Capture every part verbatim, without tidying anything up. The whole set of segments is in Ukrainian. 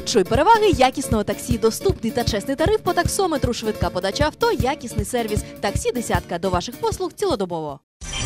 Відчуй переваги якісного таксі. Доступний та чесний тариф по таксометру, швидка подача авто, якісний сервіс. Таксі «Десятка» до ваших послуг цілодобово.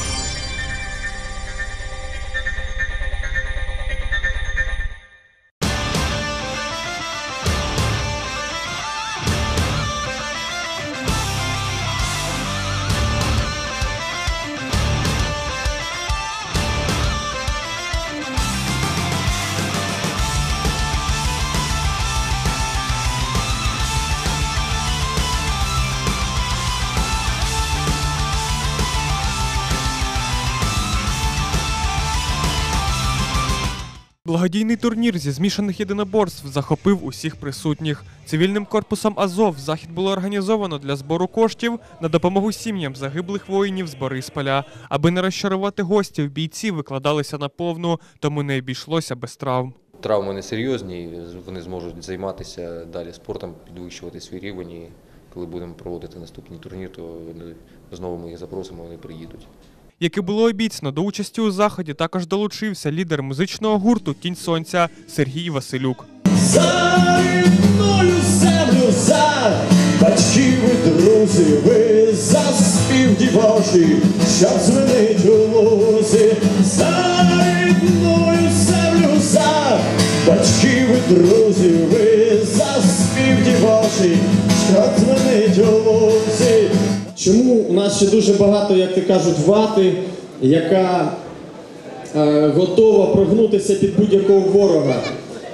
Благодійний турнір зі змішаних єдиноборств захопив усіх присутніх. Цивільним корпусом «Азов» захід було організовано для збору коштів на допомогу сім'ям загиблих воїнів з Борисполя. Аби не розчарувати гостів, бійці викладалися наповну, тому не обійшлося без травм. Травми не серйозні, вони зможуть займатися далі спортом, підвищувати свій рівень. І коли будемо проводити наступний турнір, то знову ми їх запросимо, вони приїдуть. Як і було обіцяно, до участі у заході також долучився лідер музичного гурту «Тінь сонця» Сергій Василюк. За рідною землю, за батьків і друзів, і за спів дівочий, що дзвенить у лузі. За рідною землю, за батьків і друзів, і за спів дівочий, що дзвенить у лузі. Чому у нас ще дуже багато, як то кажуть, вати, яка е, готова прогнутися під будь-якого ворога?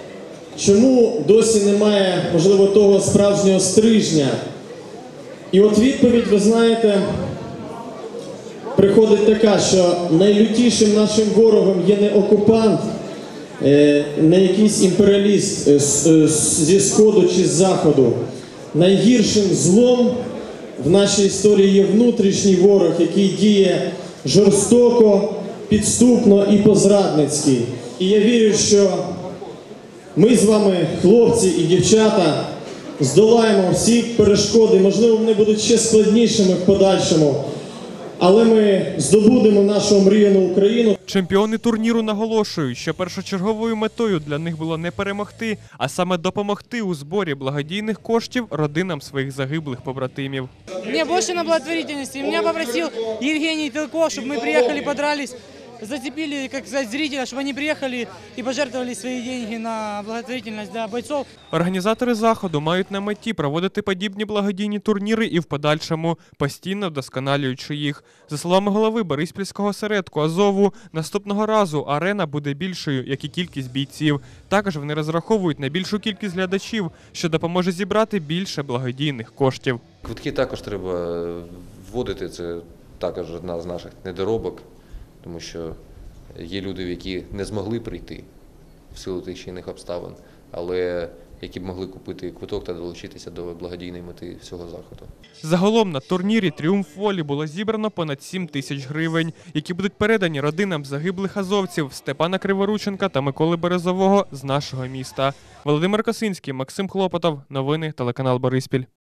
Чому досі немає, можливо, того справжнього стрижня? І от відповідь, ви знаєте, приходить така, що найлютішим нашим ворогом є не окупант, е, не якийсь імперіаліст е, зі Сходу чи з Заходу. Найгіршим злом в нашій історії є внутрішній ворог, який діє жорстоко, підступно і по-зрадницьки. І я вірю, що ми з вами, хлопці і дівчата, здолаємо всі перешкоди, можливо, вони будуть ще складнішими в подальшому, але ми здобудемо нашу омріяну Україну. Чемпіони турніру наголошують, що першочерговою метою для них було не перемогти, а саме допомогти у зборі благодійних коштів родинам своїх загиблих побратимів. Мне больше на благотворительности. Меня попросил Евгений Тылко, чтобы мы приехали, подрались, зацепили, как сказать, зрителя, чтобы они приехали и пожертвовали свои деньги на благотворительность для бойцов. Організатори заходу мають на меті проводити подібні благодійні турніри і в подальшому, постійно вдосконалюючи їх. За словами голови Бориспільського осередку «Азову», наступного разу арена буде більшою, як і кількість бійців. Також вони розраховують на більшу кількість глядачів, що допоможе зібрати більше благодійних коштів. Квитки також треба вводити, це також одна з наших недоробок, тому що є люди, які не змогли прийти в силу тих чи інших обставин, але які б могли купити квиток та долучитися до благодійної мети всього заходу. Загалом на турнірі «Тріумф волі» було зібрано понад сім тисяч гривень, які будуть передані родинам загиблих азовців Степана Криворученка та Миколи Березового з нашого міста. Володимир Косинський, Максим Хлопотов. Новини телеканал Бориспіль.